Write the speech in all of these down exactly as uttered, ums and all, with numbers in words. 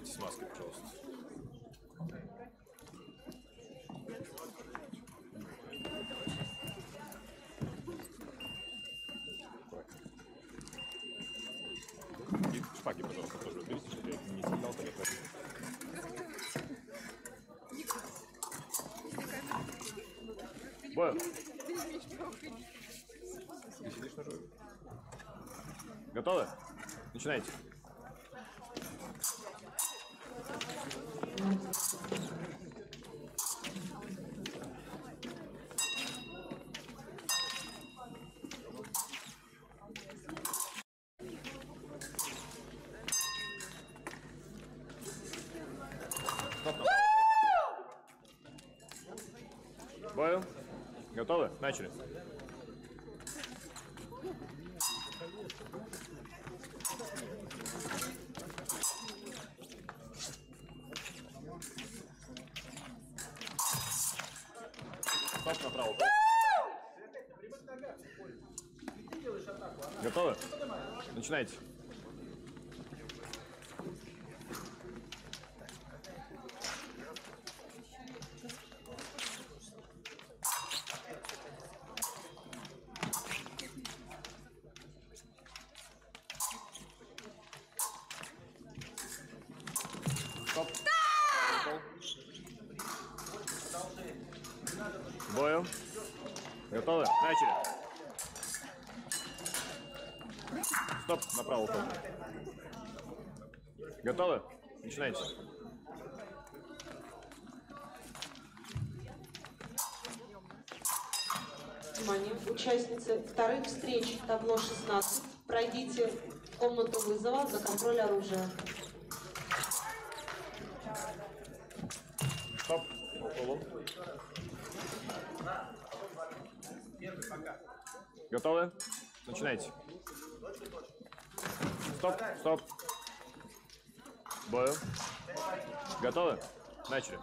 Выйдите с маской, пожалуйста. И шпаги, пожалуйста, тоже уберите, чтобы я не сигнал телефон. Бой! Ты сидишь на жопе. Готовы? Начинайте. Бою. Готовы? Начали. Стоп, направо. Готовы? Начинайте. Стоп. Бою. Готовы? Начали. Стоп, направо уход. Готовы? Начинайте. Внимание, участницы вторых встреч табло шестнадцать. Пройдите в комнату вызова за контроль оружия. Стоп. Около. Готовы? Начинайте. Стоп, стоп. Бою. Готовы? Начали.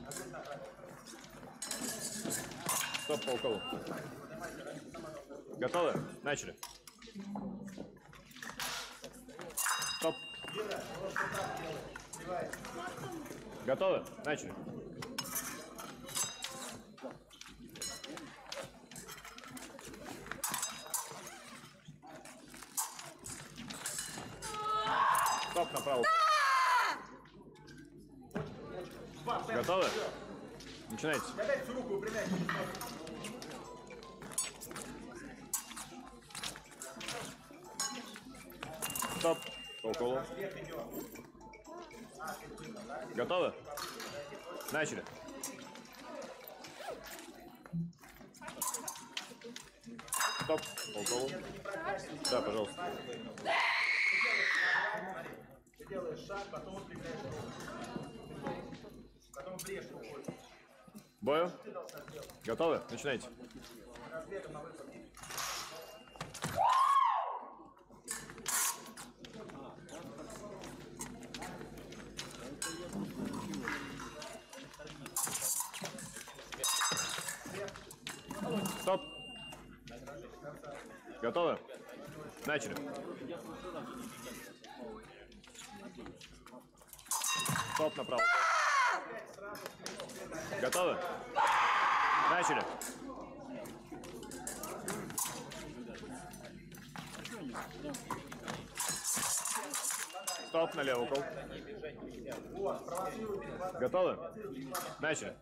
Стоп, по уколу. Готовы? Начали. Стоп. Готовы? Начали. Стоп, направо. Готовы? Начинайте. Стоп. Около. Готовы? Начали. Стоп. Около. Да, пожалуйста. Ты делаешь шаг, потом отвлекаешь руку. Потом брешь рукой. Бою. Готовы? Начинайте. Разбегом на выпад. Стоп. Готовы? Начали. Стоп, направо. Готовы? Начали. Стоп, налево укол. Готовы? Начали.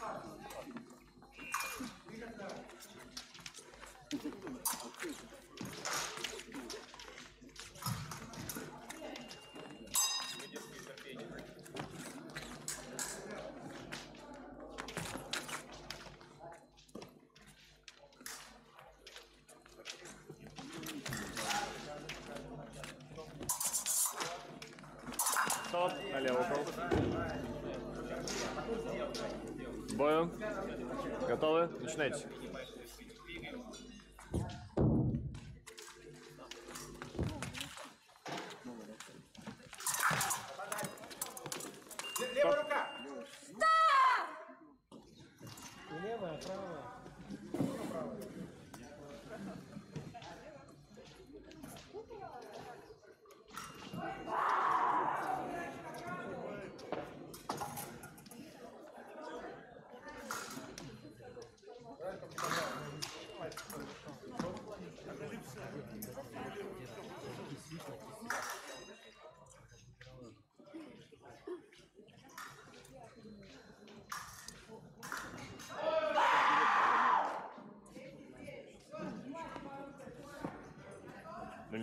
Стоп, налево укол. Бою. Готовы? Начинайте. Левая рука! Стоп! Левая, правая.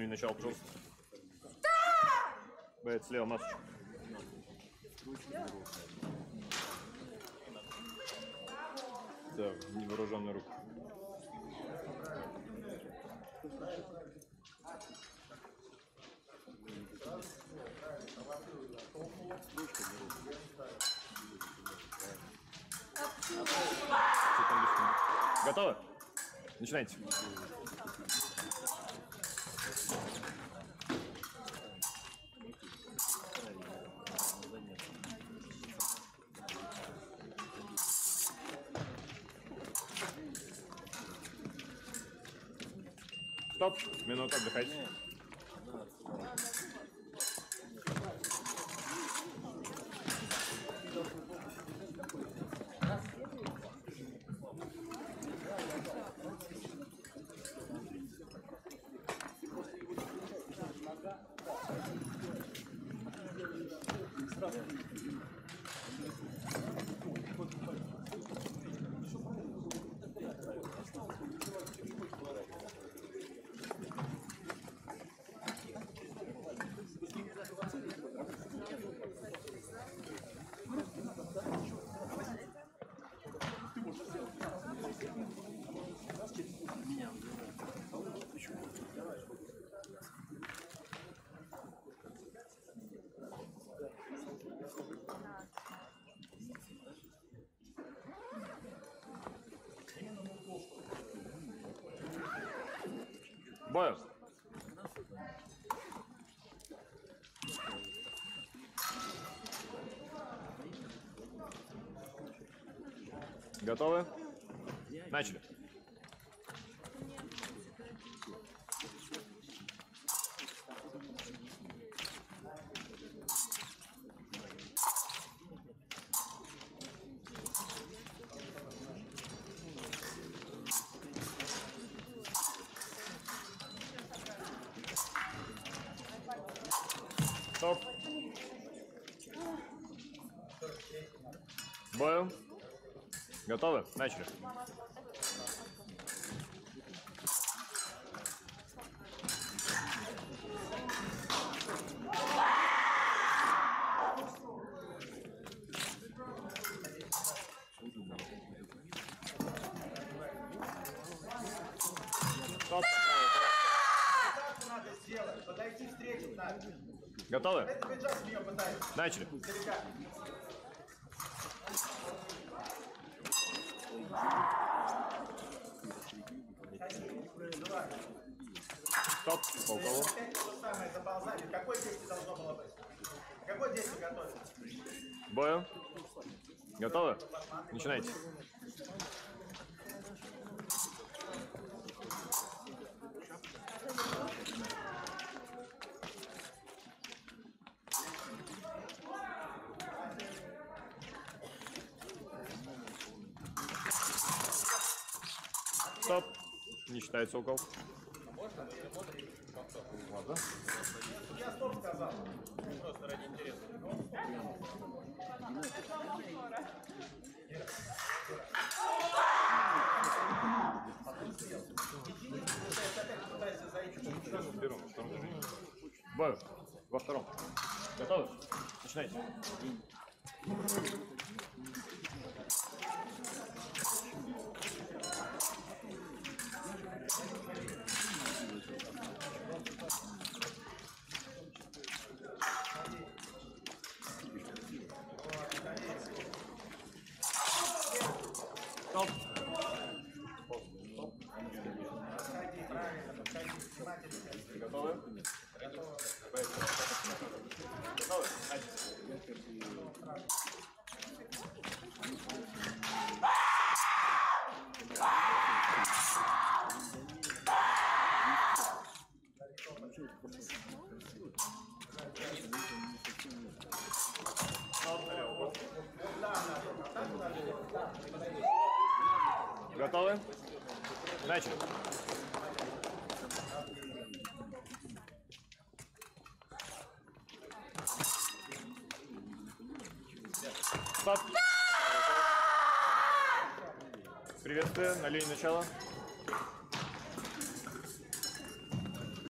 линию начала, пожалуйста. Боец, слева масочку. Так, невооруженная рука. Готовы? Начинайте. Стоп. Минуту, отдыхайте. Бою. Готовы? Начали. Стоп. Бою. Готовы? Начали. Стоп. Так надо сделать, подойти встретить надо. Готовы? Это вы сейчас меня пытаетесь. Начали. Далека. Стоп. Полкову. Опять то же самое заползание. Какое действие должно было быть? Какое действие готовится? Бою. Готовы? Начинайте. Стоп. Не считается укол. Ладно. Я стоп сказал. Просто ради интереса. Пытайся зайти. Беру во втором движении. Бою. Во втором. Готовы? Начинайте. Стоп. Готовы? Готовы. Готовы? Готовы? Начали. Стоп. Приветствую, на линии начала.